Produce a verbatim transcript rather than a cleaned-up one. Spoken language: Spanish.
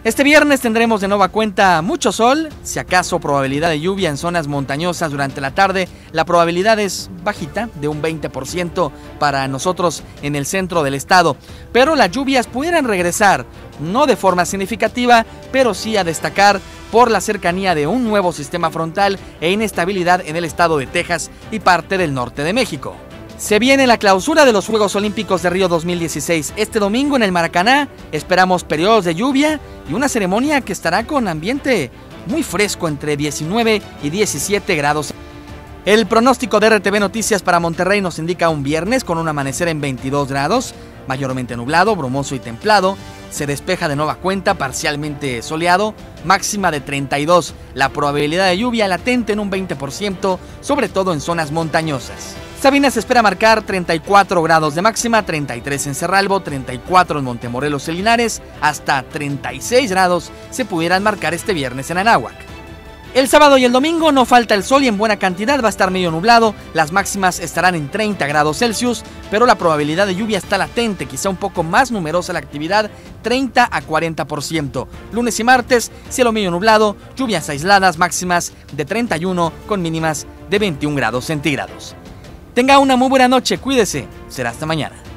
Este viernes tendremos de nueva cuenta mucho sol, si acaso probabilidad de lluvia en zonas montañosas durante la tarde. La probabilidad es bajita, de un veinte por ciento para nosotros en el centro del estado. Pero las lluvias pudieran regresar, no de forma significativa, pero sí a destacar por la cercanía de un nuevo sistema frontal e inestabilidad en el estado de Texas y parte del norte de México. Se viene la clausura de los Juegos Olímpicos de Río dos mil dieciséis. Este domingo en el Maracaná esperamos periodos de lluvia y una ceremonia que estará con ambiente muy fresco entre diecinueve y diecisiete grados. El pronóstico de R T V Noticias para Monterrey nos indica un viernes con un amanecer en veintidós grados, mayormente nublado, brumoso y templado. Se despeja de nueva cuenta, parcialmente soleado, máxima de treinta y dos. La probabilidad de lluvia latente en un veinte por ciento, sobre todo en zonas montañosas. Sabinas se espera marcar treinta y cuatro grados de máxima, treinta y tres en Cerralbo, treinta y cuatro en Montemorelos y Linares, hasta treinta y seis grados se pudieran marcar este viernes en Anáhuac. El sábado y el domingo no falta el sol y en buena cantidad, va a estar medio nublado, las máximas estarán en treinta grados Celsius, pero la probabilidad de lluvia está latente, quizá un poco más numerosa la actividad, treinta a cuarenta por ciento. Lunes y martes, cielo medio nublado, lluvias aisladas, máximas de treinta y uno con mínimas de veintiún grados centígrados. Tenga una muy buena noche, cuídese, será hasta mañana.